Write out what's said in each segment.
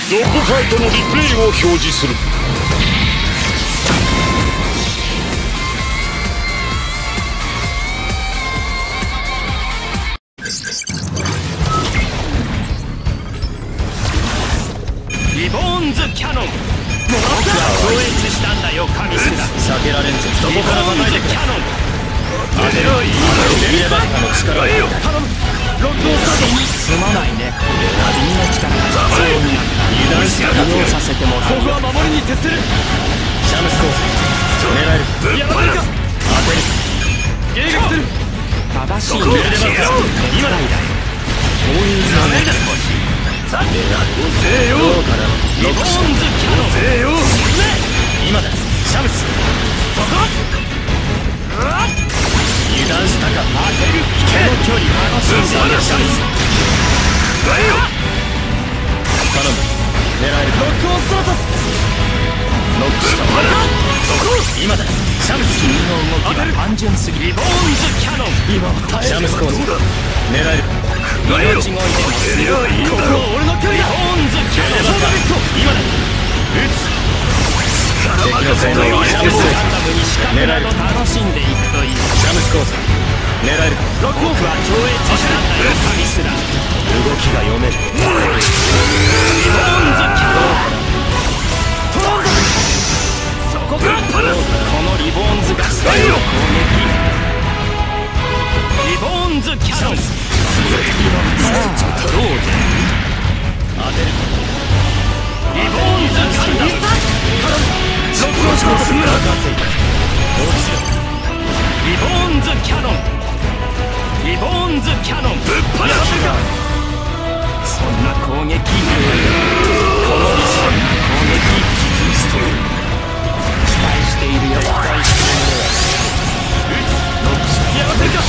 ドッグファイトのリプレイを表示する。 リボーンズキャノン。僕は超越したんだよ神すら。 避けられんぞ。そこから叩いてくれ。 キャノン。 当てろ。デビレバッカの力を頼む。ロックオンスタート。 すまないね。君の力が必要になった。油断したら利用させてもらう。 僕は守りに徹する。 シャムスコース狙える。 やられるか。 当てる。 迎撃する。 正しいデビレバッカの今だ。こういうのね。 さあ、どうせよ。リボーンズキャノン。せよ。 今だ。シャムス。 そこ。 油断したか。 当てる。この距離はシャムス。頼む。狙える。 ロックオンスタート。 ノックした。今だ。シャムス。君の動きは単純すぎる。 リボーンズキャノン。 今は耐える。シャムスコース。狙える。命乞いでもする。 ここは俺の距離だ。リボーンズキャノン。 今だ。撃つ。敵の性能はシャムスコース。狙える。 楽しんでいくといい。 シャムスコース。狙える。 ロックオフは超越したんだよ神すら。 動きが読める。 リボーンズキャノン。そこからこのリボーンズがスタイル攻撃。リボーンズキャノン。さあどうだ。 当てる。 リボーンズキャノン。ロックオンスタートする。 分かっていた。 リボーンズキャノン。リボーンズキャノン。ぶっ放す。そんな攻撃。このそんな攻撃。期待しているよ。期待しているよ。ノックしやらせるか。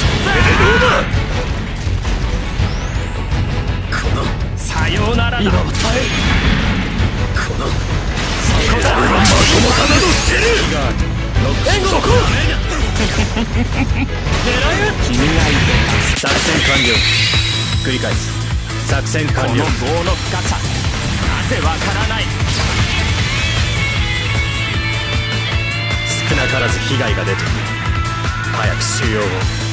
どうだ。さようならだ。 今は耐える。 そこだ。まともさなどしてる。そこ。狙え。君がいて。 作戦完了。繰り返す。作戦完了。 この棒の深さ、なぜわからない。 少なからず被害が出ている。早く収容を。